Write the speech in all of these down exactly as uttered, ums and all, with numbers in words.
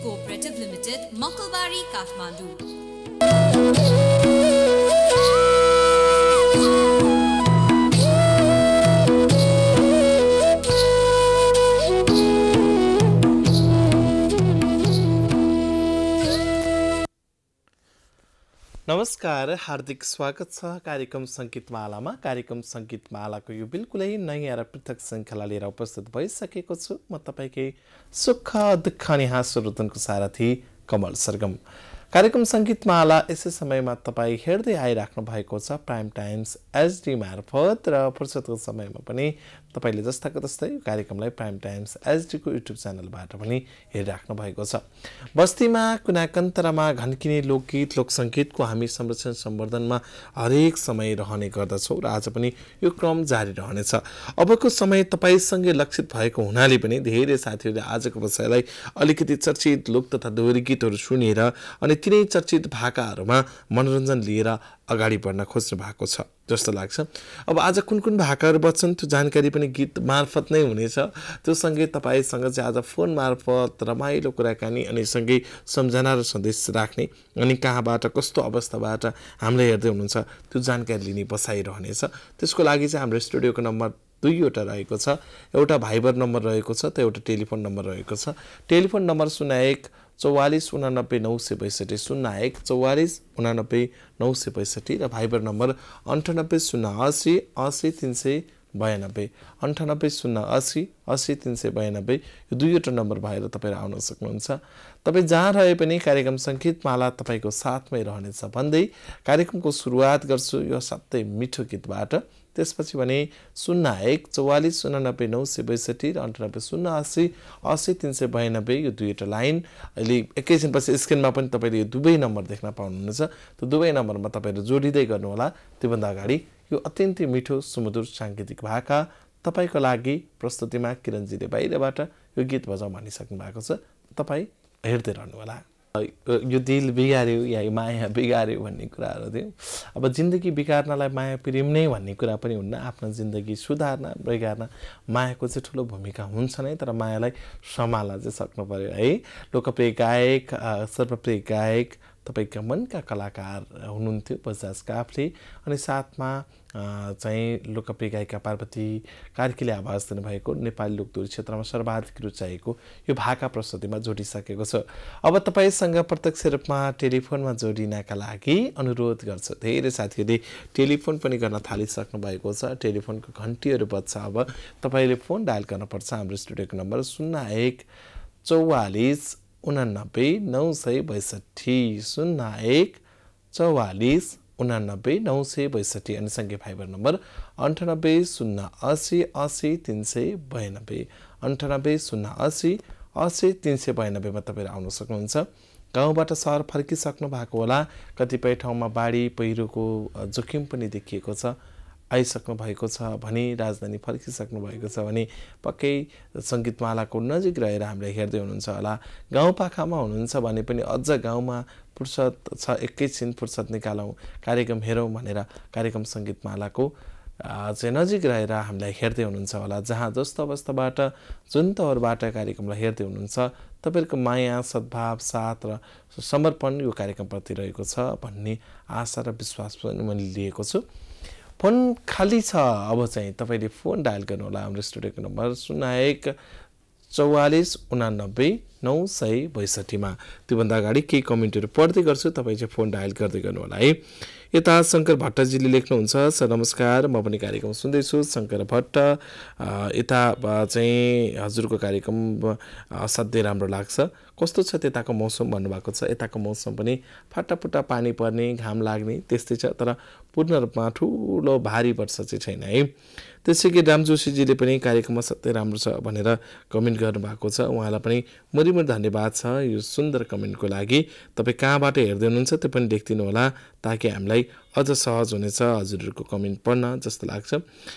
Cooperative Limited, Makalbari, Kathmandu. नमस्कार, हार्दिक स्वागत छ कार्यक्रम संगीतमालामा। कार्यक्रम संगीतमालाको यो बिल्कुलै नयाँ र पृथक श्रृङ्खला लिएर उपस्थित भइसकेको छु। म तपाईकै सुख दुःख अनि हाँसो रुदनको सारथी कमल सरगम। कार्यक्रम संगीतमाला यसै समयमा तपाईँ हेर्दै आइराख्नु भएको छ प्राइम टाइम्स एचडी मार्फत, र फुर्सदको समयमा पनि तपाईले जस्ताको तस्तै यो कार्यक्रमलाई प्राइम टाइम्स एचडी को युट्युब च्यानलबाट पनि हेरिराख्नु भएको छ। बस्तीमा कुनाकन्तरमा घन्किने लोकगीत लोकसङ्गीतको हामी संरक्षण सम्वर्धनमा हरेक समय रहने गर्दछौँ र आज पनि यो क्रम जारी रहनेछ। अबको समय तपाईसँगै लक्षित भएको हुनाले पनि धेरै साथीहरूले आजको विषयलाई अलिकति चर्चित लोक तथा दोहोरी गीतहरू सुनेर अनि तिनै चर्चित भाकाहरूमा मनोरञ्जन लिएर अगाडि बढ्न खोज्नु भएको छ जस्तो लाग्छ। अब आज कुन कुन भाकाहरू बच्छन् त्यो जानकारी पनि गीत मार्फत नै हुनेछ। त्यो सँगै तपाईँसँग चाहिँ आज फोन मार्फत रमाइलो कुराकानी अनि सँगै सम्झना र सन्देश राख्ने अनि कहाँबाट कस्तो अवस्थाबाट हामीलाई हेर्दै हुनुहुन्छ त्यो जानकारी लिने बसाइरहनेछ। त्यसको लागि चाहिँ हाम्रो स्टुडियोको नम्बर दुईवटा रहेको छ। एउटा भाइबर नम्बर रहेको छ, त एउटा टेलिफोन नम्बर रहेको छ। टेलिफोन नम्बर शून्य एक चौवालिस उनानब्बे नौ सय बैसठी शून्य एक चौवालिस उनानब्बे नौ सय बैसठी र भाइबर नम्बर अन्ठानब्बे शून्य असी असी तिन सय बयानब्बे अन्ठानब्बे शून्य असी असी तिन सय बयानब्बे यो दुईवटा नम्बर भएर तपाईँ आउन सक्नुहुन्छ। तपाईँ जहाँ रहे पनि कार्यक्रम सङ्गीतमाला तपाईँको साथमै रहनेछ भन्दै कार्यक्रमको सुरुवात गर्छु यो साथै मिठो गीतबाट। त्यसपछि भने शून्य एक चौवालिस उनानब्बे नौ सय बैसठी र अन्ठानब्बे शून्य असी असी तिन सय बयानब्बे यो दुईवटा लाइन अहिले एकैछिनपछि स्क्रिनमा पनि तपाईँले यो दुवै नम्बर देख्न पाउनुहुनेछ। त्यो दुवै नम्बरमा तपाईँहरू जोडिँदै गर्नुहोला। त्योभन्दा अगाडि यो अत्यन्तै मिठो सुमधुर साङ्गीतिक भाका तपाईँको लागि प्रस्तुतिमा किरणजीले बाहिरबाट यो गीत बजाउँ भनिसक्नु भएको छ। तपाईँ हेर्दै रहनुहोला। यो दिल बिगार्यो या यो माया बिगार्यो भन्ने कुराहरू थियो। अब जिन्दगी बिगार्नलाई माया प्रेम नै भन्ने कुरा पनि हुन्न। आफ्नो जिन्दगी सुधार्न बिगार्न मायाको चाहिँ ठुलो भूमिका हुन्छ नै, तर मायालाई सम्हाल्न चाहिँ सक्नु पर्यो है। लोकप्रिय गायक सर्वप्रिय गायक तपाईँका मनका कलाकार हुनुहुन्थ्यो बजाज काफ्ले, अनि साथमा चाहिँ लोकप्रिय गायिका पार्वती कार्कीले आवाज दिनुभएको नेपाली लोकदोहोरी क्षेत्रमा सर्वाधिक रुचाएको यो भाका प्रस्तुतिमा जोडिसकेको छ। अब तपाईँसँग प्रत्यक्ष रूपमा टेलिफोनमा जोडिनका लागि अनुरोध गर्छु। धेरै साथीहरूले टेलिफोन पनि गर्न थालिसक्नु भएको छ। टेलिफोनको घन्टीहरू बज्छ। अब तपाईँले फोन डायल गर्नुपर्छ हाम्रो स्टुडियोको नम्बर शून्य एक चौवालिस उनानब्बे नौ सय बैसठी शून्य एक चौवालिस उनानब्बे नौ सय बैसठी अनि सँगै फाइबर नम्बर अन्ठानब्बे शून्य असी असी तिन सय बयानब्बे अन्ठानब्बे शून्य असी असी तिन सय बयानब्बेमा तपाईँहरू आउन सक्नुहुन्छ। गाउँबाट सहर फर्किसक्नु भएको होला। कतिपय ठाउँमा बाढी पहिरोको जोखिम पनि देखिएको छ, आइसक्नु भएको छ भने राजधानी फर्किसक्नु भएको छ भने पक्कै सङ्गीतमालाको नजिक रहेर हामीले हेर्दै हुनुहुन्छ होला। गाउँपाखामा हुनुहुन्छ भने पनि अझ गाउँमा फुर्सद छ, एकैछिन फुर्सद निकालौँ कार्यक्रम हेरौँ भनेर कार्यक्रम सङ्गीतमालाको चाहिँ नजिक रहेर हामीलाई हेर्दै हुनुहुन्छ होला। जहाँ जस्तो अवस्थाबाट जुन तौरबाट कार्यक्रमलाई हेर्दै हुनुहुन्छ तपाईँहरूको माया सद्भाव साथ र समर्पण यो कार्यक्रमप्रति रहेको छ भन्ने आशा र विश्वास पनि मैले लिएको छु। फोन खाली छ। अब चाहिँ तपाईँले फोन डायल गर्नुहोला हाम्रो स्टुडियोको नम्बर शून्य एक चौवालिस उनानब्बे नौ सय बैसठीमा। त्योभन्दा अगाडि केही कमेन्टहरू पढ्दै गर्छु, तपाईँ चाहिँ फोन डायल गर्दै गर्नुहोला है। यता शङ्कर भट्टजीले लेख्नुहुन्छ, सर नमस्कार, म पनि कार्यक्रम सुन्दैछु। शङ्कर भट्ट, यता चाहिँ हजुरको कार्यक्रम असाध्यै राम्रो लाग्छ। कस्तो छ त्यताको मौसम भन्नुभएको छ। यताको मौसम पनि फाटाफुट्टा पानी पर्ने घाम लाग्ने त्यस्तै छ, तर पूर्ण रूपमा ठुलो भारी वर्षा चाहिँ छैन है। त्यसै कि राम जोशीजीले पनि कार्यक्रममा सधैँ राम्रो छ भनेर कमेन्ट गर्नुभएको छ। उहाँलाई पनि मुरीमुरी धन्यवाद छ यो सुन्दर कमेन्टको लागि। तपाईँ कहाँबाट हेर्दै हुनुहुन्छ त्यो पनि लेखिदिनु होला ताकि हामीलाई अझ सहज हुनेछ हजुरहरूको कमेन्ट पढ्न जस्तो लाग्छ।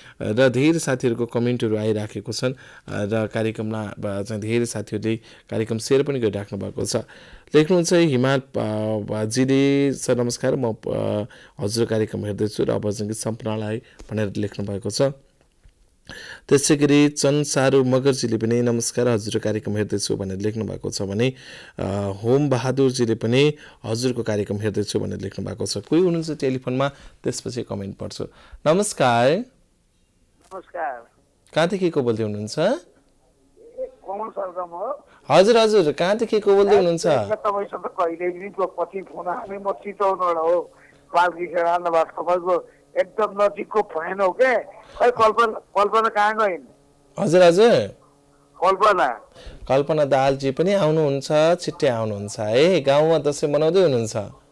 र धेरै साथीहरूको कमेन्टहरू आइराखेको छन् र कार्यक्रममा चाहिँ धेरै साथीहरूले कार्यक्रम सेयर पनि गरिराख्नु भएको छ। लेख्नुहुन्छ हिमाल जीले, सर नमस्कार, म हजुर कार्यक्रम हेर्दैछु र अब सङ्गीत सम्पूर्णलाई भनेर लेख्नु भएको छ। त्यसै गरी चन सारू मगरजीले पनि नमस्कार हजुरको कार्यक्रम हेर्दैछु भनेर लेख्नु भएको छ भने होम बहादुरजीले पनि हजुरको कार्यक्रम हेर्दैछु भनेर लेख्नु भएको छ। कोही हुनुहुन्छ टेलिफोनमा त्यसपछि कमेन्ट पढ्छु। नमस्कार। नमस्कार। कहाँदेखि को बोल्दै हुनुहुन्छ? कमल सरगम हो। हजुर हजुर कहाँदेखि को बोल्दै हुनुहुन्छ? तपाईँसँग कहिले पनि पछि फोन आउने म चितवनबाट हो। बालकृष्णबाट तपाईँको एकदम नजिकको फ्यान हो के। खै कल्पना कल्पना कहाँ गइन्? हजुर हजुर कल्पना कल्पना दालजी पनि आउनुहुन्छ, छिट्टै आउनुहुन्छ है। गाउँमा दसैँ मनाउँदै हुनुहुन्छ?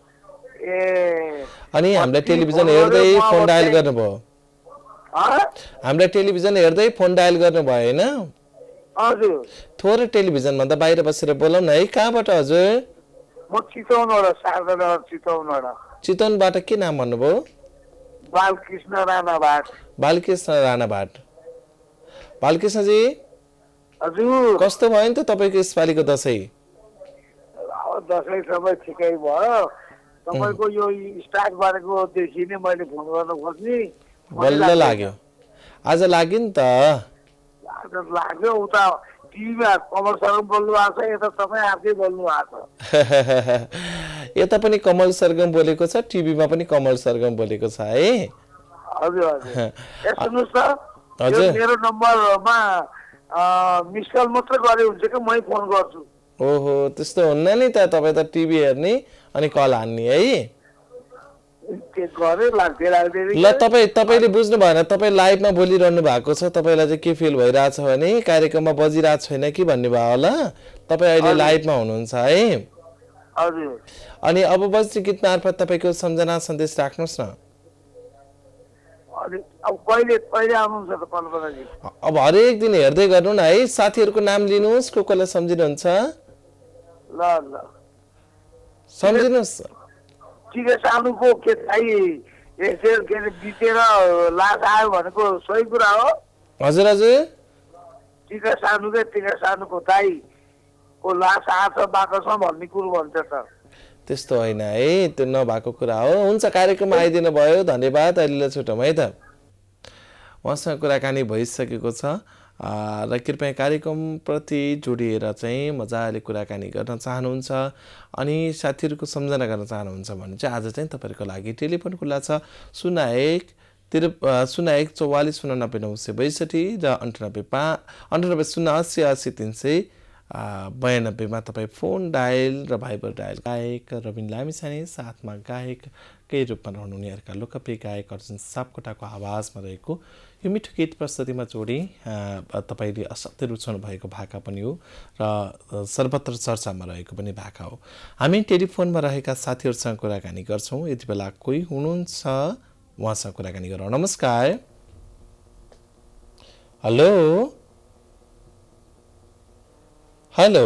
ए अनि हामीलाई टेलिभिजन हेर्दै फोन डायल गर्नुभयो? हामीलाई टेलिभिजन हेर्दै फोन डायल गर्नुभयो होइन? हजुर। थोरै टेलिभिजन भन्दा बाहिर बसेर बोलाउँ न है। कहाँबाट हजुर? म चितवनबाट, शारदा चितवनबाट। चितवनबाट के नाम भन्नुभयो? बालकृष्ण राणाबाट। बालकृष्ण राणाबाट। बालकृष्णजी हजुर कस्तो भयो नि त तपाईँको यसपालिको दसैँ? दसैँ सबै ठिकै भयो। तपाईँको यो स्टार्ट गरेको देखि नै मैले फोन गर्न खोज्ने बल्ल लाग्यो। आज लाग्यो नि त। आज लाग्यो। उता टिभीमा कमल सरगम बोल्नु भएको छ, यता तपाईँ आफै बोल्नु भएको छ। यता पनि कमल सरगम बोलेको छ, टिभीमा पनि कमल सरगम बोलेको छ है। हजुर हजुर। सुन्नुहोस् त, हजुर मेरो नम्बरमा मिस कल मात्रै गरे हुन्छ कि मै फोन गर्छु? ओहो त्यस्तो हुन्न नि त। तपाईँ त टिभी हेर्ने अनि कल हान्ने है। ल तपाईँ तपाईँले बुझ्नु भएन, तपाईँ लाइभमा बोलिरहनु भएको छ। तपाईँलाई चाहिँ के फिल भइरहेछ भने कार्यक्रममा बजिरहेको छैन कि भन्ने भयो होला। तपाईँ अहिले लाइभमा हुनुहुन्छ है। हजुर। अनि अब बज्ने गीत मार्फत तपाईँको सम्झना सन्देश राख्नुहोस् न। अब कहिले कहिले आउनुहुन्छ त कल्पनाजी? अब हरेक दिन हेर्दै गर्नु न है। साथीहरूको नाम लिनुहोस्, को कोलाई सम्झिनुहुन्छ? ल ल सम्झिनुहोस्। टिका सानुको के चाहिँ यसो के अरे बितेर लास आयो भनेको सही कुरा हो? हजुर हजुर। टिका सानुकै टिका सानुको दाइको लास आछ बाकसमा भन्ने कुरो भन्छ त। त्यस्तो होइन है, त्यो नभएको कुरा हो। हुन्छ कार्यक्रममा आइदिनु भयो, धन्यवाद। अहिलेलाई छुटौँ है त। उहाँसँग कुराकानी भइसकेको छ र कृपया कार्यक्रमप्रति जोडिएर चाहिँ मजाले कुराकानी गर्न चाहनुहुन्छ अनि साथीहरूको सम्झना गर्न चाहनुहुन्छ भने चाहिँ आज चाहिँ तपाईँहरूको लागि टेलिफोन खुल्ला छ शून्य एक तिर शून्य एक चौवालिस उनानब्बे नौ सय बैसठी र अन्ठानब्बे पाँच अन्ठानब्बे शून्य अस्सी अस्सी तिन सय बयानब्बेमा तपाईँ फोन डायल र भाइबर डायल। गायक रविन लामिछाने साथमा गायककै रूपमा रहनु उनीहरूका लोकप्रिय गायक अर्जुन सापकोटाको आवाजमा रहेको यो मिठो गीत प्रस्तुतिमा जोडी तपाईँले असाध्यै रुचाउनु भएको भाका पनि हो र सर्वत्र चर्चामा रहेको पनि भाका हो। हामी टेलिफोनमा रहेका साथीहरूसँग कुराकानी गर्छौँ। यति बेला कोही हुनुहुन्छ, उहाँसँग कुराकानी गरौँ। नमस्कार। Hello hello.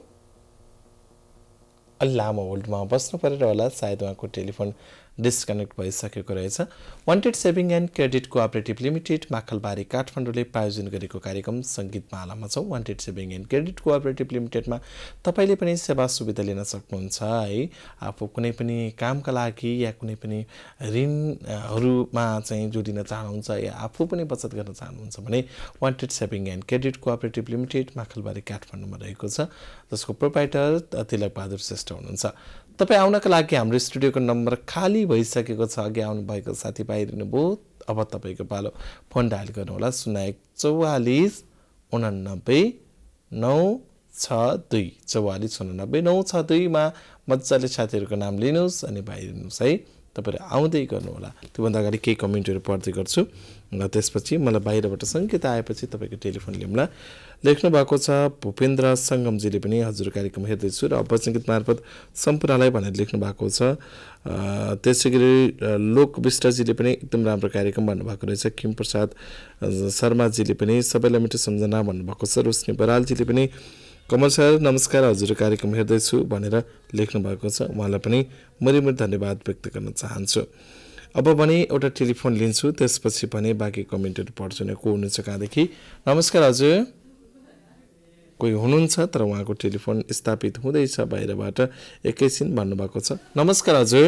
अलि लामो होल्डमा बस्नु परेर होला, सायद उहाँको टेलिफोन डिस्कनेक्ट भइसकेको रहेछ। Wanted saving and credit cooperative limited Makhalbari काठमाडौँले प्रायोजन गरेको कार्यक्रम सङ्गीतमालामा छौँ। Wanted saving and credit cooperative लिमिटेडमा तपाईँले पनि सेवा सुविधा लिन सक्नुहुन्छ है। आफू कुनै पनि कामका लागि या कुनै पनि ऋणहरूमा चाहिँ जोडिन चाहनुहुन्छ या आफू पनि बचत गर्न चाहनुहुन्छ भने wanted saving and credit cooperative limited Makhalbari काठमाडौँमा रहेको छ, जसको प्रोप्राइटर तिलक बहादुर श्रेष्ठ हुनुहुन्छ। तपाईँ आउनका लागि हाम्रो स्टुडियोको नम्बर खाली भइसकेको छ। अघि आउनुभएको साथी बाहिरिनु भयो, अब तपाईँको पालो फोन डायल गर्नुहोला शून्य एक चौवालिस उनानब्बे नौ छ दुई चौवालिस उनानब्बे नौ छ दुईमा मजाले साथीहरूको नाम लिनुहोस् अनि बाहिरिनुहोस् है। तपाईँहरू आउँदै गर्नुहोला। त्योभन्दा अगाडि केही कमेन्टहरू पढ्दै गर्छु र त्यसपछि मलाई बाहिरबाट सङ्केत आएपछि तपाईँको टेलिफोन लिउँला। लेख्नु भएको छ भूपेन्द्र सङ्गमजीले पनि हजुर कार्यक्रम हेर्दैछु र अपसङ्गीत मार्फत सम्पूर्णलाई भनेर लेख्नु भएको छ। त्यसै गरी लोक विष्टजीले पनि एकदम राम्रो कार्यक्रम भन्नुभएको रहेछ। किम प्रसाद शर्माजीले पनि सबैलाई मिठो सम्झना भन्नुभएको छ। रोशनी बरालजीले पनि कमल सर नमस्कार, हजुर कार्यक्रम हेर्दैछु भनेर लेख्नु भएको छ। उहाँलाई पनि मरिमरि धन्यवाद व्यक्त गर्न चाहन्छु। अब भने एउटा टेलिफोन लिन्छु, त्यसपछि भने बाँकी कमेन्टहरू पढ्छु न। को हुनुहुन्छ कहाँदेखि? नमस्कार हजुर। कोही हुनुहुन्छ तर उहाँको टेलिफोन स्थापित हुँदैछ बाहिरबाट, एकैछिन भन्नुभएको छ। नमस्कार हजुर।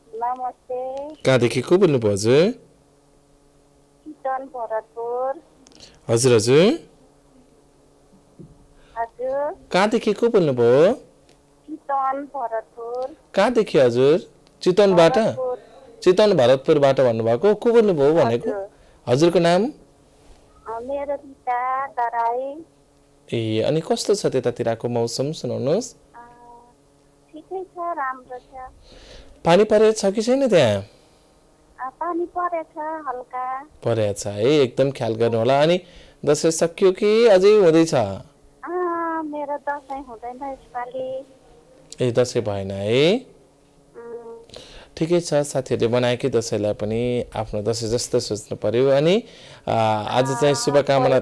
नमस्ते। कहाँदेखि को बोल्नुभयो हजुर? चितवन भरतपुर। हजुर हजुर हजुर कहाँदेखि को बोल्नुभयो चितवन भरतपुर कहाँदेखि हजुर चितवनबाट चितवन भरतपुरबाट भन्नुभएको को बोल्नुभयो भनेको हजुरको नाम मेरो पिता दराई ए अनि कस्तो छ त्यतातिरको मौसम सुनाउनुहोस् ठिकै छ राम्रो छ पानी परेछ कि छैन त्यहाँ पानी परेछ हल्का परेछ है एकदम ख्याल गर्नु होला अनि दसैँ सकियो कि अझै हुँदैछ मेरो दसैँ हुँदैन यसपालि ए दसैँ भएन है ठिकै छ साथीहरूले बनाएकै दसैँलाई पनि आफ्नो दसैँ जस्तो सोच्नु पर्यो अनि आज चाहिँ शुभकामना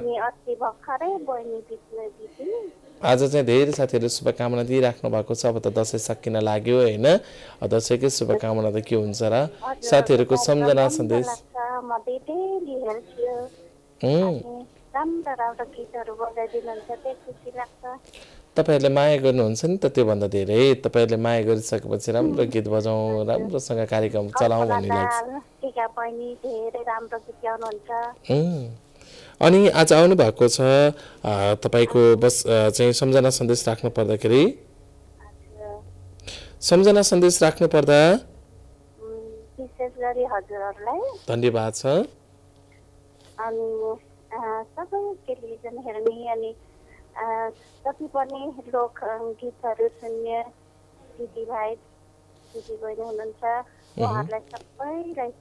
आज चाहिँ धेरै साथीहरूले शुभकामना दिइराख्नु भएको छ अब त दसैँ सकिन लाग्यो होइन दसैँकै शुभकामना त के हुन्छ र साथीहरूको सम्झना सन्देश तपाईहरुले माया गर्नुहुन्छ नि त त्योभन्दा धेरै तपाईहरुले माया गरिसकेपछि राम्रो गीत बजाउँ राम्रोसँग कार्यक्रम चलाउँ भन्ने लाग्छ अनि आज आउनु भएको छ तपाईको बस चाहिँ सम्झना सन्देश राख्नु पर्दाखेरि सम्झना सन्देश राख्नु पर्दा विशेष गरी हजुरहरुलाई धन्यवाद छ अनि सबै टेलिभिजन हेर्ने अनि जति पनि लोक गीतहरू सुन्ने दिदीभाइ दिदीबहिनी हुनुहुन्छ उहाँहरूलाई सबैलाई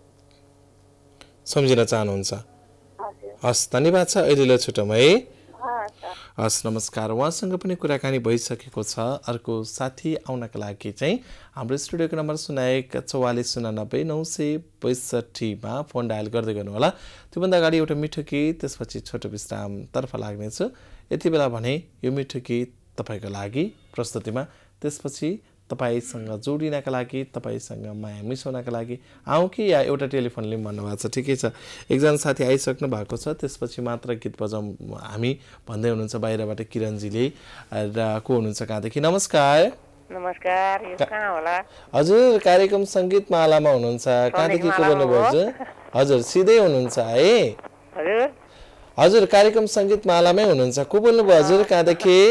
सम्झिन चाहनुहुन्छ हस् धन्यवाद छ अहिलेलाई छुटौँ है हस् नमस्कार उहाँसँग पनि कुराकानी भइसकेको छ अर्को साथी आउनका लागि चाहिँ हाम्रो स्टुडियोको नम्बर शून्य एक चौवालिस उनानब्बे नौ सय बैसठीमा फोन डायल गर्दै गर्नु होला त्योभन्दा अगाडि एउटा मिठो गीत त्यसपछि छोटो विश्रामतर्फ लाग्नेछु यति बेला भने यो मिठो गीत तपाईँको लागि प्रस्तुतिमा त्यसपछि तपाईसँग जोडिनका लागि तपाईसँग माया मिसाउनका लागि आउँ कि या एउटा टेलिफोन लिम भन्नुभएको छ ठिकै छ एकजना साथी आइसक्नु भएको छ त्यसपछि मात्र गीत बजाउँ हामी भन्दै हुनुहुन्छ बाहिरबाट किरणजीले र को हुनुहुन्छ कहाँदेखि नमस्कार नमस्कार यो कहाँ होला हजुर कार्यक्रम सङ्गीतमालामा हुनुहुन्छ कहाँदेखि को बोल्नुभयो हजुर हजुर सिधै हुनुहुन्छ है हजुर हजुर कार्यक्रम सङ्गीतमालामै हुनुहुन्छ को बोल्नुभयो हजुर कहाँदेखि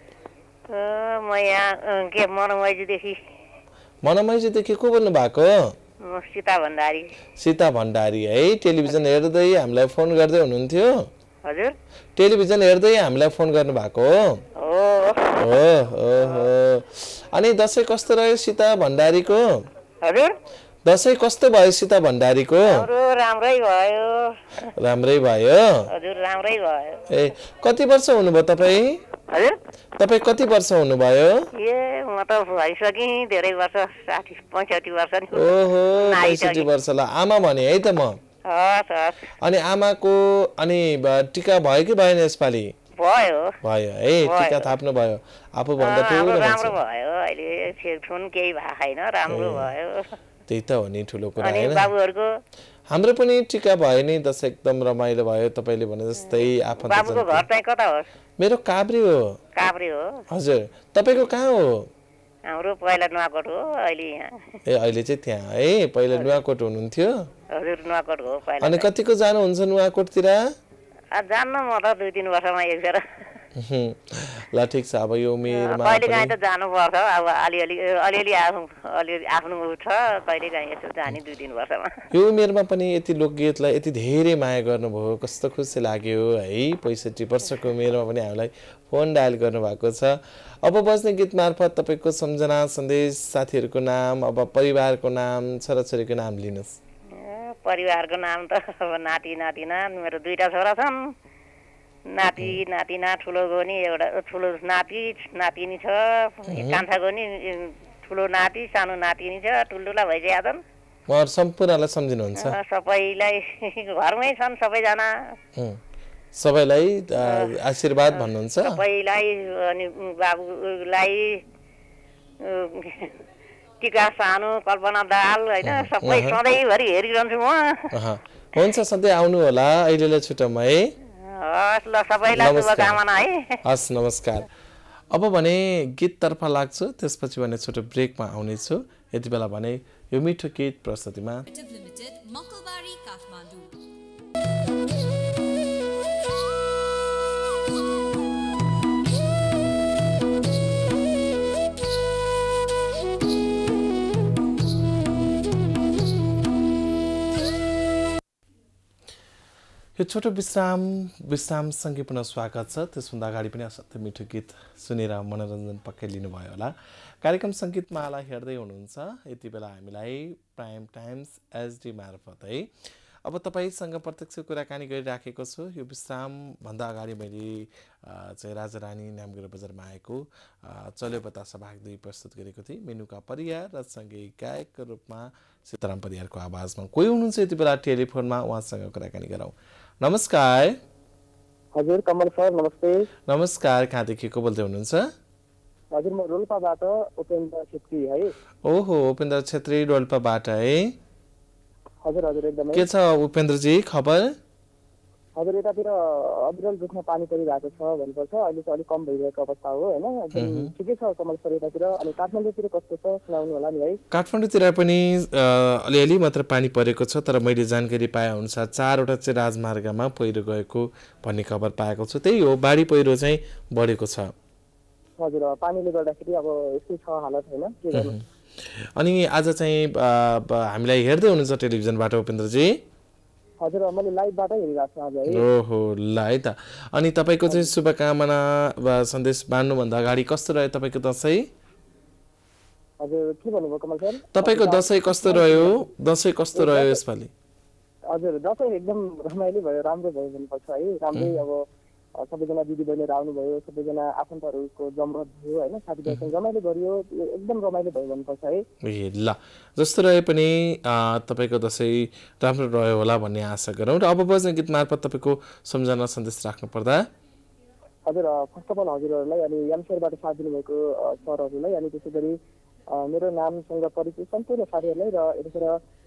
म यहाँ के मनमैजीदेखि मनमैजीदेखि को बोल्नु भएको सीता भण्डारी सीता भण्डारी है टेलिभिजन हेर्दै हामीलाई फोन गर्दै हुनुहुन्थ्यो हजुर टेलिभिजन हेर्दै हामीलाई फोन गर्नु भएको हो हो हो अनि दसैँ कस्तो रह्यो सीता भण्डारीको हजुर दसैँ कस्तो भयो सीता भण्डारीको राम्रै भयो राम्रै भयो हजुर राम्रै भयो ए कति वर्ष हुनुभयो तपाईँ हजुर तपाईँ कति वर्ष हुनुभयो ए म त भइसकेँ धेरै वर्ष साठी पैँसठी वर्ष नि ओहो पैँसठी वर्ष ल आमा भने है त म अनि आमाको अनि टिका भयो कि भएन यसपालि भयो भयो है टिका थाप्नु भयो आफूभन्दा ठुलो राम्रो भयो अहिले छेकछुन केही भएको छैन राम्रो भयो त्यही त हो नि ठुलो कुरा अनि हैन बाबुहरुको हाम्रो पनि टिका भयो नि दसैँ एकदम रमाइलो भयो तपाईले भने जस्तै आफन्त बाबुको घर चाहिँ कता हो मेरो काभ्रे हो काभ्रे हो हजुर तपाईको कहाँ हो हाम्रो पहिला नुवाकोट हो अहिले यहाँ ए अहिले चाहिँ त्यहाँ है पहिला नुवाकोट हुनुहुन्थ्यो हजुर नुवाकोट हो पहिला अनि कतिको जानुहुन्छ नुवाकोटतिर जान्न म त दुई तीन वर्षमा एकखेर ल ठिक छ अब यो उमेरमा कहिले काहीँ त जानुपर्छ अब अलिअलि अलिअलि अलिअलि आफ्नो छ कहिले काहीँ यसो जाने दुई तीन वर्षमा यो उमेरमा पनि यति लोकगीतलाई यति धेरै माया गर्नुभयो कस्तो खुसी लाग्यो है पैँसठी वर्षको उमेरमा पनि हामीलाई फोन डायल गर्नुभएको छ अब बज्ने गीत मार्फत तपाईँको सम्झना सन्देश साथीहरूको नाम अब परिवारको नाम छोराछोरीको नाम लिनुहोस् परिवारको नाम त अब नाति नातिना मेरो दुईटा छोरा छन् नाति नातिना ठुलो गोनी एउटा ठुलो नाति नातिनी छ कान्छा गोनी ठुलो नाति सानो नातिनी छ ठुल्ठुला भइसकेका छन् उहाँहरू सम्पूर्णलाई सम्झिनुहुन्छ सबैलाई घरमै छन् सबैजना सबैलाई आशीर्वाद भन्नुहुन्छ सबैलाई अनि बाबुलाई टिका सानो कल्पना दाल होइन सबै सधैँभरि हेरिरहन्छु म हुन्छ सधैँ आउनु होला अहिलेलाई छुटौँ है हस् ल सबैलाई शुभकामना है हस् नमस्कार अब भने गीततर्फ लाग्छु त्यसपछि भने छोटो ब्रेकमा आउनेछु यति बेला भने यो मिठो गीत प्रस्तुतिमा यो छोटो विश्राम विश्रामसँगै पुनः स्वागत छ। त्यसभन्दा अगाडि पनि असाध्यै मिठो गीत सुनेर मनोरञ्जन पक्कै लिनुभयो होला। कार्यक्रम सङ्गीतमाला हेर्दै हुनुहुन्छ यति बेला हामीलाई प्राइम टाइम्स एचडी मार्फत है। अब तपाईँसँग प्रत्यक्ष कुराकानी गरिराखेको छु। यो विश्रामभन्दा अगाडि मैले चाहिँ राजा रानी नामगुरा बजारमा आएको चल्यो बतासा भाग दुई प्रस्तुत गरेको थिएँ। मेनुका परियार र सँगै गायकको रूपमा सीताराम परियारको आवाजमा कोही हुनुहुन्छ यति बेला टेलिफोनमा, उहाँसँग कुराकानी गरौँ। नमस्कार। हजुर कमल सर नमस्ते। नमस्कार, कहाँदेखि को बोल्दै हुनुहुन्छ? हजुर म रोल्पाबाट उपेन्द्र छेत्री है। ओहो, उपेन्द्र छेत्री रोल्पाबाट है। हजुर हजुर एकदमै। के छ उपेन्द्रजी खबर? हजुर यतातिर अविरल रूपमा पानी परिरहेको छ भन्नुपर्छ। अहिले चाहिँ अलिक कम भइरहेको अवस्था हो होइन। एकदम ठिकै छ कमल सर यतातिर। अनि काठमाडौँतिर कस्तो छ सुनाउनु होला नि है। काठमाडौँतिर पनि अलिअलि मात्र पानी परेको छ, तर मैले जानकारी पाए अनुसार चारवटा चाहिँ राजमार्गमा पहिरो गएको भन्ने खबर पाएको छु। त्यही हो, बाढी पहिरो चाहिँ बढेको छ। हजुर पानीले गर्दाखेरि अब यस्तै छ हालत होइन, के गर्नु। अनि आज चाहिँ हामीलाई हेर्दै हुनुहुन्छ टेलिभिजनबाट उपेन्द्रजी? हजुर मैले लाइभबाट हेरिरहेको छु आज है। ओहो ल है त। अनि तपाईँको चाहिँ शुभकामना वा सन्देश बाँड्नुभन्दा अगाडि कस्तो रह्यो तपाईँको दसैँ? हजुर के भन्नुभयो कमल सर? तपाईँको दसैँ कस्तो रह्यो? दसैँ कस्तो रह्यो यसपालि? हजुर दसैँ एकदम रमाइलो भयो, राम्रो भयो भन्नुपर्छ है। राम्रै अब सबैजना दिदीबहिनीहरू आउनुभयो, सबैजना आफन्तहरूको जमघट भयो होइन, साथीभाइसँग रमाइलो गरियो, एकदम रमाइलो भयो भन्नुपर्छ है। ए ल, जस्तो रहे पनि तपाईँको दसैँ राम्रो रह्यो होला भन्ने आशा गरौँ। र अब बज्ने गीत मार्फत तपाईँको सम्झना सन्देश राख्नु पर्दा? हजुर फर्स्ट अफ अल हजुरहरूलाई अनि यामसेरबाट साथ दिनुभएको सरहरूलाई अनि त्यसै गरी मेरो नामसँग परिचय सम्पूर्ण साथीहरूलाई र यतिखेर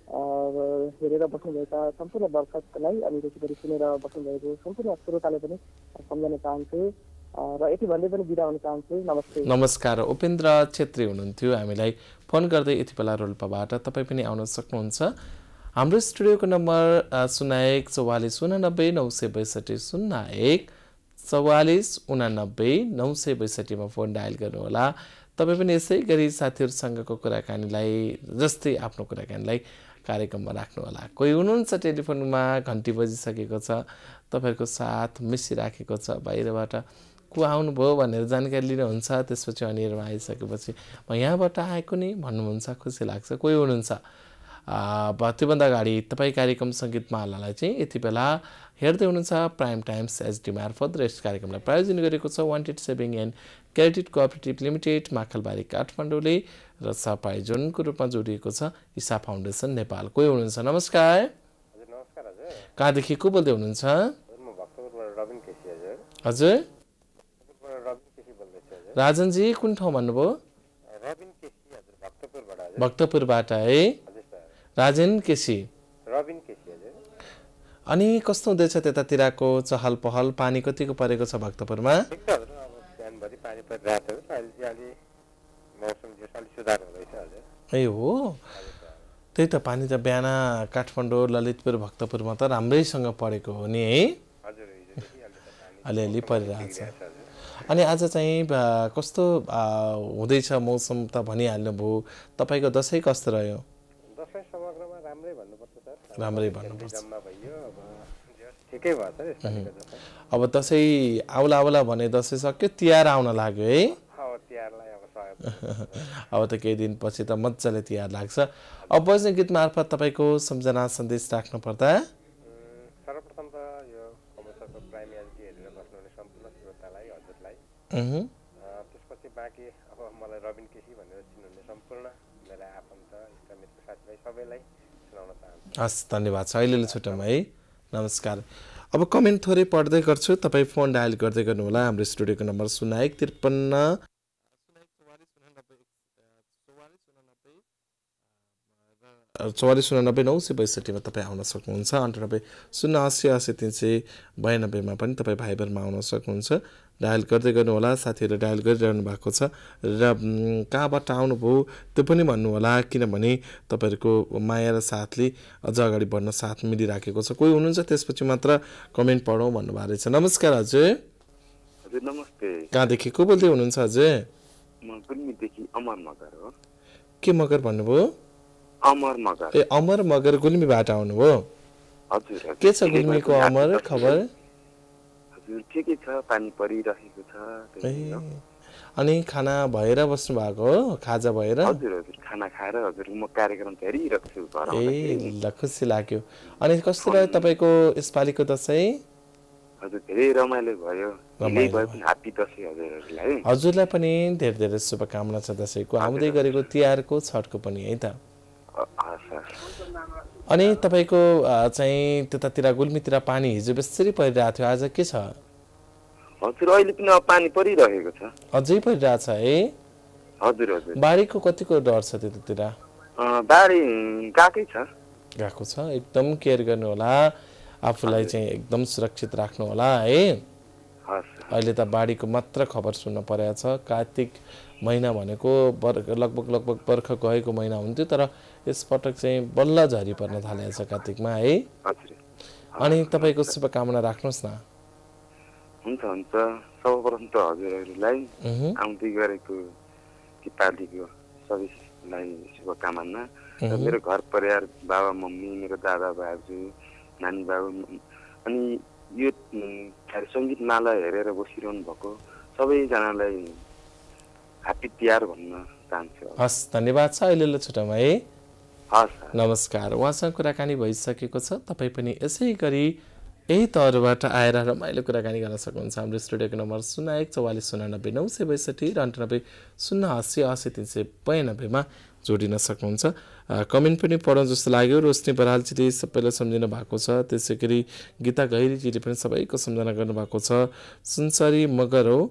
हेरेर बस्नुभएका सम्पूर्ण दर्शकलाई अनि त्यसै गरी सुनेर बस्नुभएको सम्पूर्ण श्रोतालाई पनि सम्झन चाहन्छु र यति भन्दै पनि बिदा हुन चाहन्छु। नमस्ते। नमस्कार। उपेन्द्र छेत्री हुनुहुन्थ्यो हामीलाई फोन गर्दै यति बेला रोल्पाबाट। तपाईँ पनि आउन सक्नुहुन्छ। हाम्रो स्टुडियोको नम्बर शून्य एक चौवालिस उनानब्बे नौ सय बैसठी शून्य एक चौवालिस उनानब्बे नौ सय बैसठीमा फोन डायल गर्नुहोला। तपाईँ पनि यसै गरी साथीहरूसँगको कुराकानीलाई जस्तै आफ्नो कुराकानीलाई कार्यक्रममा राख्नुहोला। कोही हुनुहुन्छ टेलिफोनमा, घन्टी बजिसकेको छ, तपाईँहरूको साथ मिसिराखेको छ, बाहिरबाट को आउनुभयो भनेर जानकारी लिनुहुन्छ। त्यसपछि अनिरमा आइसकेपछि म यहाँबाट आएको नि भन्नुहुन्छ, खुसी लाग्छ। कोही हुनुहुन्छ त्योभन्दा अगाडि तपाईँ कार्यक्रम सङ्गीतमालालाई चाहिँ यति बेला हेर्दै हुनुहुन्छ प्राइम टाइम्स एचडी मार्फत र यस कार्यक्रमलाई प्रायोजन गरेको छ wanted saving and credit cooperative limited Makhalbari काठमाडौँले र सहप्रायोजनको रूपमा जोडिएको छ ईसा फाउन्डेसन नेपाल। कोही हुनुहुन्छ? नमस्कार। हजुर नमस्कार हजुर। कहाँदेखि को बोल्दै हुनुहुन्छ? म भक्तपुरबाट रबिन केसी हजुर। हजुर रबिन केसी बोल्दैछु हजुर। राजनजी कुन ठाउँ भन्नुभयो? रबिन केसी हजुर भक्तपुरबाट हजुर। भक्तपुरबाट है राजन केसी। रबिन केसी हजुर। अनि कस्तो हुँदैछ त्यतातिरको चहल पहल? पानी कतिको परेको छ भक्तपुरमा? ठिक छ हजुर। अब बिहानभरि पानी परिरहेको छ, अहिले चाहिँ अलि मौसम जो अलि सुधार हुँदैछ हजुर। ए हो, त्यही त पानी त बिहान काठमाडौँ ललितपुर भक्तपुरमा त राम्रैसँग परेको हो नि है। हजुर अलिअलि परिरहेको छ। अनि आज चाहिँ कस्तो हुँदैछ मौसम त भनिहाल्नुभयो। तपाईँको दसैँ कस्तो रह्यो? दसैँ समग्रमा राम्रै भन्नुपर्छ सर। राम्रै भन्नुपर्छ। जम्मा भयो अब ठिकै भयो सर यसपालिको दसैँ। अब दसैँ आउला आउला भने दसैँ सक्यो, तिहार आउन लाग्यो है। अब तिहारलाई अब सहयोग अब त केही दिनपछि त मजाले तिहार लाग्छ। अब बज्ने गीत मार्फत तपाईँको सम्झना सन्देश राख्नु पर्दा? सर्वप्रथम त यो कमल सरको प्राइम एचडी हेरेर बस्नुहुने सम्पूर्ण श्रोतालाई हजुरलाई, त्यसपछि बाँकी अब मलाई रबिन केसी भनेर चिन्नुहुने सम्पूर्ण मेरा आफन्त इष्टमित्र साथीभाइ सबैलाई सुनाउन चाहन्छु। हस् धन्यवाद छ। अहिलेले छुट्याउँ है। नमस्कार। अब कमेन्ट थोरै पढ्दै गर्छु, तपाईँ फोन डायल गर्दै गर्नुहोला। हाम्रो स्टुडियोको नम्बर शून्य एक त्रिपन्न चौवालिस उनानब्बे नौ सय बैसठीमा तपाईँ आउन सक्नुहुन्छ। अन्ठानब्बे शून्य अस्सी अस्सी तिन सय बयानब्बेमा पनि तपाईँ भाइबरमा आउन सक्नुहुन्छ। डायल गर्दै गर्नुहोला। साथीहरू डायल गरिरहनु भएको छ र कहाँबाट आउनुभयो त्यो पनि भन्नुहोला, किनभने तपाईँहरूको माया र साथले अझ अगाडि बढ्न साथ मिलिराखेको छ। कोही हुनुहुन्छ त्यसपछि मात्र कमेन्ट पढौँ भन्नुभएको रहेछ। नमस्कार हजुर। हजुर नमस्ते। कहाँदेखि को बोल्दै हुनुहुन्छ हजुर? म गुल्मीदेखि अमर मगर हो। के मगर भन्नुभयो? अमर मगर। ए अमर मगर गुल्मीबाट आउनुभयो? हजुर के छ गुल्मीको अमर खबर? हजुर ठिकै छ, पानी परिरहेको छ। ए अनि खाना भएर बस्नु भएको हो? खाजा भएर? हजुर हजुर खाना खाएर हजुर म कार्यक्रम हेरिरहेको छु घरमा। ए ल खुसी लाग्यो। अनि कस्तो रह्यो तपाईँको यसपालिको दसैँ? हजुर धेरै रमाइलो भयो, धेरै भयो पनि ह्यापी दसैँ हजुरहरूलाई। हजुरलाई पनि धेरै धेरै शुभकामना छ दसैँको, आउँदै गरेको तिहारको छठको पनि है त। अनि तपाईँको चाहिँ त्यतातिर गुल्मीतिर पानी हिजो बेसरी परिरहेको थियो, आज के छ? हजुर अहिले पनि अब पानी परिरहेको छ। अझै परिरहेछ है? हजुर हजुर। बाढीको कतिको डर छ त्यतातिर? बाढी गएकै छ। गएको छ, एकदम केयर गर्नु होला, आफूलाई चाहिँ एकदम सुरक्षित राख्नु होला है। अहिले त बाढीको मात्र खबर सुन्न परेको छ। कार्तिक महिना भनेको बर लगभग लगभग बर्ख गएको महिना हुन्थ्यो, तर यसपटक चाहिँ बल्ल झरी पर्न थालेको छ कार्तिकमा है। अनि तपाईँको शुभकामना राख्नुहोस् न। हुन्छ हुन्छ। सर्वप्रथम त हजुरहरूलाई आउँदै गरेको पालिको सबैलाई शुभकामना। मेरो घर परिवार, बाबा मम्मी, मेरो दादा बाजु, नानी बाबु, अनि यो सङ्गीतमाला हेरेर बसिरहनु भएको सबैजनालाई ह्यापी तिहार भन्न चाहन्छु। हस् धन्यवाद छ। अहिले छुट्याउँ है। हस् नमस्कार। उहाँसँग कुराकानी भइसकेको छ। तपाईँ पनि यसै गरी यही तहबाट आएर रमाइलो कुराकानी गर्न सक्नुहुन्छ। हाम्रो स्टुडियोको नम्बर शून्य एक चौवालिस शून्य नब्बे नौ सय बैसठी र अन्ठानब्बे शून्य असी असी तिन सय बयानब्बेमा जोडिन सक्नुहुन्छ। कमेन्ट पनि पढौँ जस्तो लाग्यो। रोशनी बरालजीले सबैलाई सम्झिनु भएको छ। त्यसै गरी गीता गैरीजीले पनि सबैको सम्झना गर्नुभएको छ। सुनसरी मगर हो,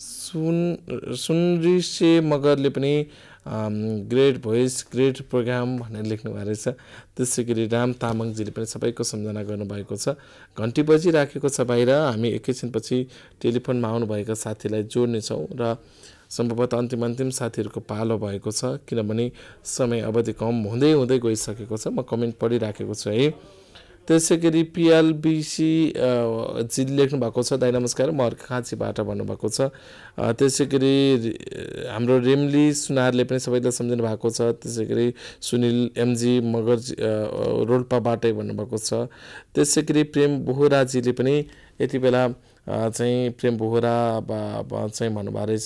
सुन सुनरिसे मगरले पनि ग्रेट भोइस ग्रेट प्रोग्राम भनेर लेख्नु भएको रहेछ। त्यसै गरी राम तामाङजीले पनि सबैको सम्झना गर्नुभएको छ। घन्टी बजिराखेको छ बाहिर। हामी एकैछिनपछि टेलिफोनमा आउनुभएका साथीलाई जोड्नेछौँ र सम्भवतः अन्तिम अन्तिम साथीहरूको पालो भएको छ, किनभने समय अवधि कम हुँदै हुँदै गइसकेको छ। म कमेन्ट पढिराखेको छु है। त्यसै गरी पिएलबिसी जी लेख्नु भएको छ। दाइ नमस्कार, म अर्काँचीबाट भन्नुभएको छ। त्यसै गरी हाम्रो रेमली सुनारले पनि सबैलाई सम्झिनु भएको छ। त्यसै गरी सुनिल एमजी मगर रोल्पाबाटै भन्नुभएको छ। त्यसै गरी प्रेम बोहराजीले पनि यति बेला चाहिँ प्रेम बोहरा चाहिँ भन्नुभएको रहेछ।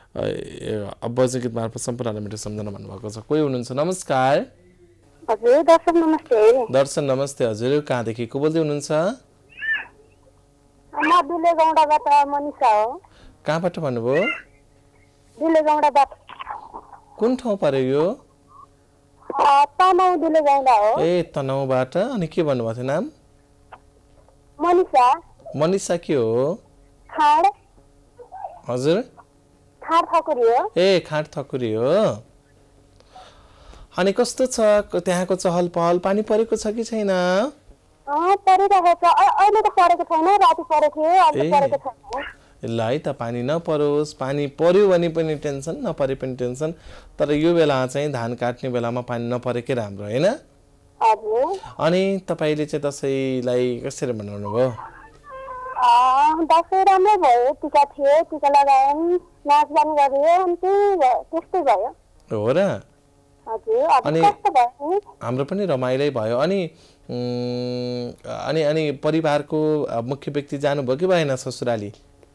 अब सङ्गीत मार्फत सम्पूर्ण मिठो सम्झना भन्नुभएको छ। कोही हुनुहुन्छ? नमस्कार। हजुर दर्शन नमस्ते। दर्शन नमस्ते। हजुर कहाँदेखि को बोल्दै हुनुहुन्छ? म दुलेगौडाबाट मनिषा हो। कहाँबाट भन्नुभयो? दुलेगौडाबाट। कुन ठाउँ पर्यो यो? तनहु दुलेगौडा हो। ए तनहुबाट। अनि के भन्नुभएको थियो नाम? मनिषा। मनिषा के हो? खाड। हजुर खाड ठकुरी हो। ए खाड ठकुरी हो। अनि कस्तो छ त्यहाँको चहल पहल? पानी परेको छ कि छैन? परिरहेको छ। अहिले त परेको छैन, राति परेको थियो, अहिले परेको छैन। ल है त पानी नपरोस्। पानी पर्यो भने पनि टेन्सन, नपरे पनि टेन्सन। तर यो बेला चाहिँ धान काट्ने बेलामा पानी नपरेकै राम्रो होइन? हजुर। अनि तपाईँले चाहिँ दसैँलाई कसरी मनाउनु भयो? दसैँ राम्रै भयो। टिका थियो, टिका लगायौँ, नाचगान गऱ्यो, अनि त्यस्तै भयो। हो र? अनि हाम्रो पनि रमाइलै भयो। अनि अनि अनि परिवारको मुख्य व्यक्ति जानुभयो कि भएन ससुराली?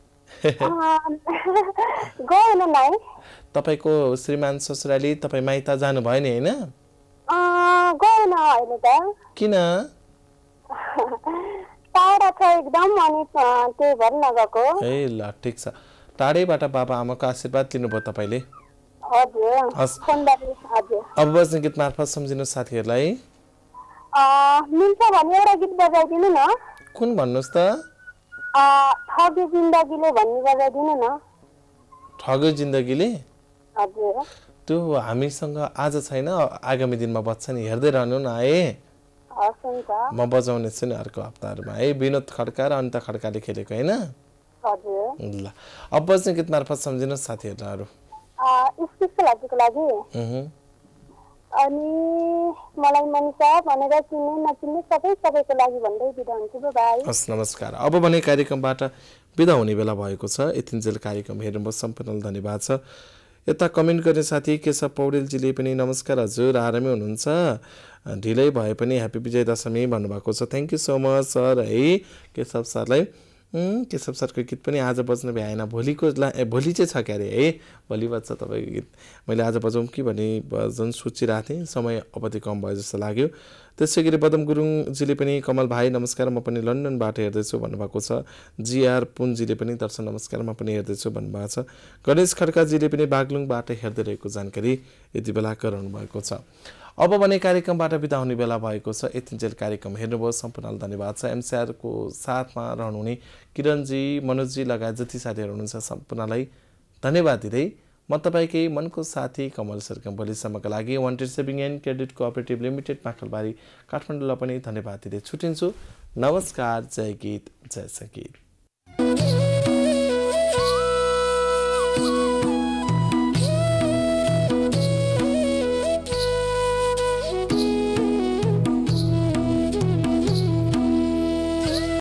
तपाईँको श्रीमान ससुराली तपाईँ माइत जानु भयो नि होइन? किन? ए ल ठिक छ। टाढैबाट बाबा आमाको आशीर्वाद लिनुभयो तपाईँले? अब गीत मार्फत सम्झिनु साथीहरूलाई। मिल्छ भने एउटा गीत बजाइदिनु न। कुन भन्नुहोस् त? ठग्यो जिन्दगीले भन्ने बजाइदिनु न। ठग्यो जिन्दगीले? हजुर। त्यो हामीसँग आज छैन, आगामी दिनमा बज्छ नि, हेर्दै रहनु न है। म बजाउने छु नि अर्को हप्ताहरूमा है। विनोद खड्का र अनिता खड्काले खेलेको होइन? ल अब बज्ने गीत मार्फत सम्झिनु साथीहरू। स्पेसलहरूको लागि अनि मलाई मनिषा भनेर चिन्ने नचिन्ने सबै सबैको लागि भन्दै बिदा हुन्छु। बाइ। हस् नमस्कार। अब भने कार्यक्रमबाट बिदा हुने बेला भएको छ। यतिन्जेल कार्यक्रम हेर्नुभयो सम्पूर्णलाई धन्यवाद छ। यता कमेन्ट गर्ने साथी केशव पौडेलजीले पनि नमस्कार हजुर, आरामै हुनुहुन्छ? ढिलै भए पनि ह्यापी विजय दशमी भन्नुभएको छ। Thank you so much sir है केशव सरलाई। केशव सरको गीत पनि आज बज्न भ्याएन, भोलिको ला ए भोलि चाहिँ छ क्यारे है, भोलि बज्छ तपाईँको गीत। मैले आज बजाउँ कि भन्ने भजन सोचिरहेको थिएँ, समय अवधि कम भयो जस्तो लाग्यो। त्यसै गरी बदम गुरुङजीले पनि कमल भाइ नमस्कार म पनि लन्डनबाट हेर्दैछु भन्नुभएको छ। जिआर पुनजीले पनि दर्शन नमस्कार म पनि हेर्दैछु भन्नुभएको छ। गणेश खड्काजीले पनि बागलुङबाट हेर्दै रहेको जानकारी यति बेला गराउनु भएको छ। अब भने कार्यक्रमबाट बिदा हुने बेला भएको छ। यतिन्जेल कार्यक्रम हेर्नुभयो, सम्पूर्णलाई धन्यवाद छ। एमसिआरको साथमा रहनुहुने किरणजी, मनोजजी लगायत जति साथीहरू हुनुहुन्छ सम्पूर्णलाई धन्यवाद दिँदै म तपाईँकै मनको साथी कमल सरगम भोलिसम्मका लागि wanted saving and credit cooperative limited Makhalbari काठमाडौँलाई पनि धन्यवाद दिँदै छुटिन्छु। नमस्कार, जय गीत, जय सङ्गीत।